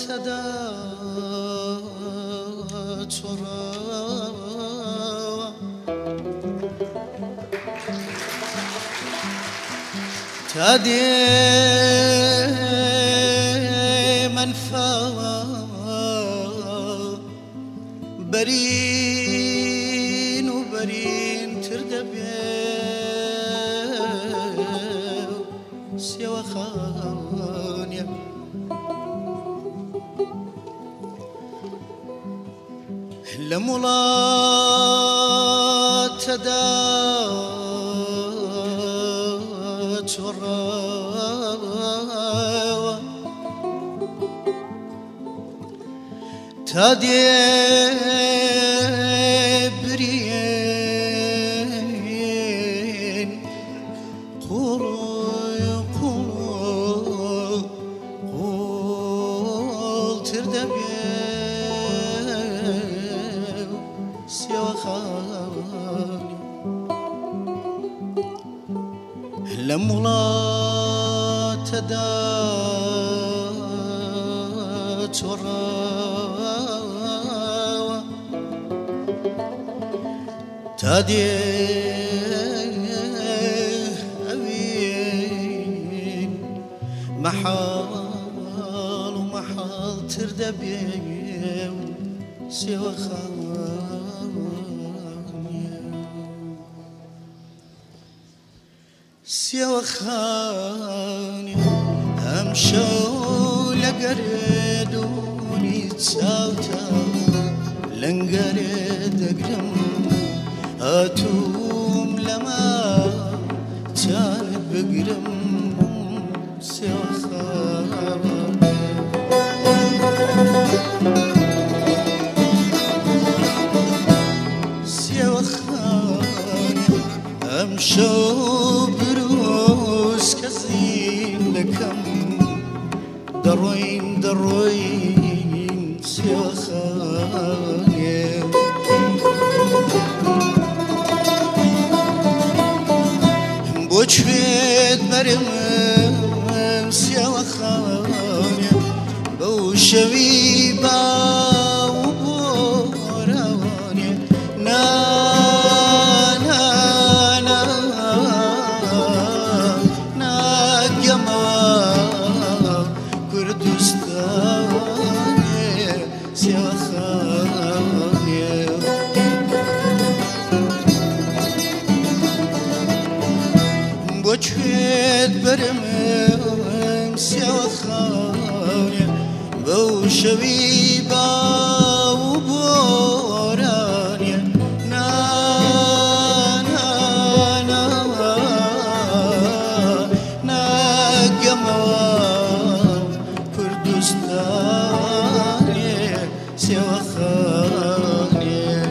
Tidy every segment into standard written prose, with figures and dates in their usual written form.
تادي منفى برين وبرين تردبي سيوا خانيا لمولا تدا تادي برين قول تردبي سيوا خاني لمولا تدا تادي أوين محال ومحال تردبي سوى خاني سوى خاني أمشوا لقردوني تساوتا لنقرد أقرم أتوم لما جانب بقرم سوى خاني سوى خاني أمشوا بروس كزين لكم دروين دروين سوى خاني بوشفيت مرم سيوا خانيا بوشوي باورانيا نا نا نا نا جما كردستانيا سيوا خانيا بوشفيت برمم سيوا خانيا بوشوي باورانيا نا نا نا نا جمال كردستانيا سيوا خانيا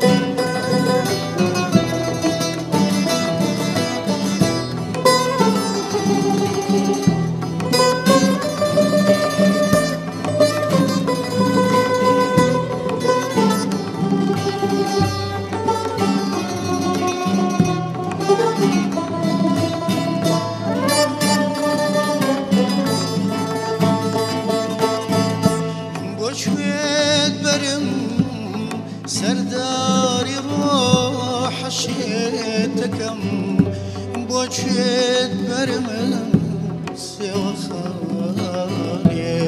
سرداري روح حشيتكم بوجهت برمم سوى خاني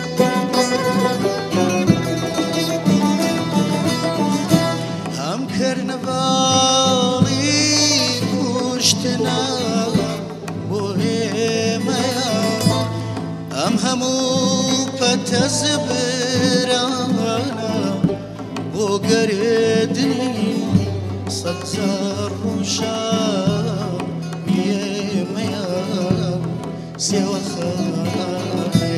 هم كرنفالي كشتنا بوهيميا هم همو بتزبرانا وقردني ستر وشام يميا سوى خاني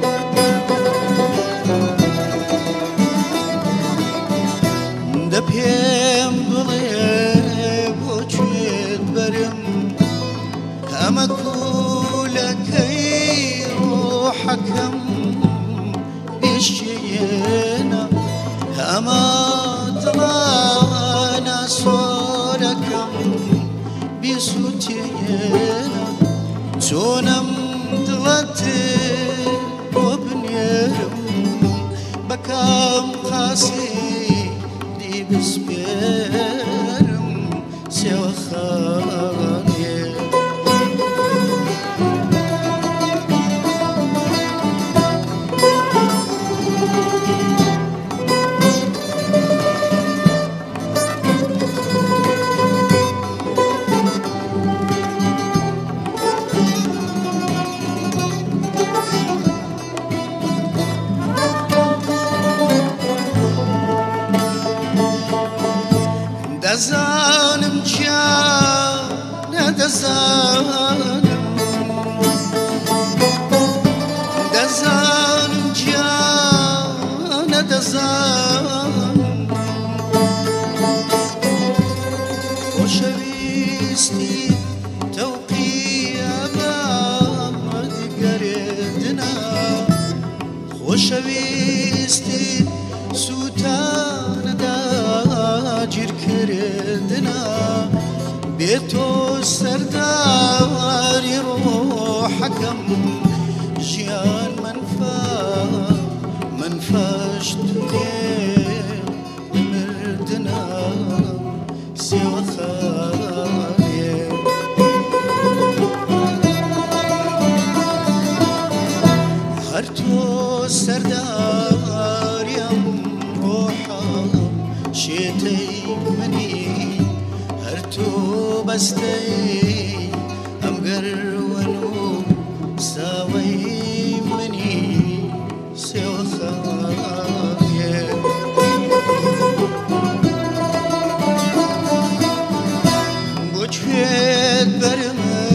دبيم بغيب وجد برم أما كولك روحكم بشينا أما طلعنا صوركم بسوتينا تونم دلت وبنيرم دەزانم گیانە دەزانم خۆشەویستی خۆشەویستی سووتانەدا گیرکردنە بێ تۆ سەرداری ڕۆحەکەم ژیان منفەش توێ مردنە سێوەخانێ هەر تۆ سەرداریم ڕۆحەم شێتەی منی هەر تۆ بەستەی ئەم گەروەن و ساوەی منی سێوەخانێ بۆ کوێت بەرم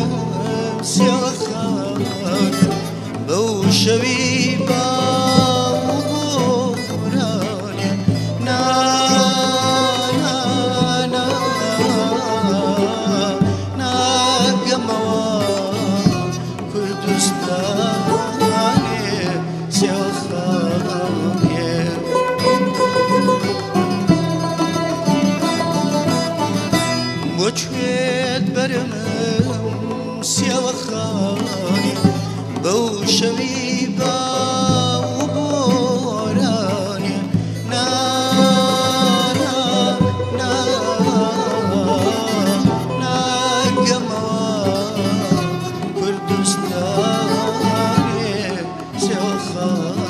سێوەخان بەو شەوی بۆچێت بەرم سێوەخانی بەو شەوی باو بۆرانێ ناگەمەوە کوردستانێ سێوەخانی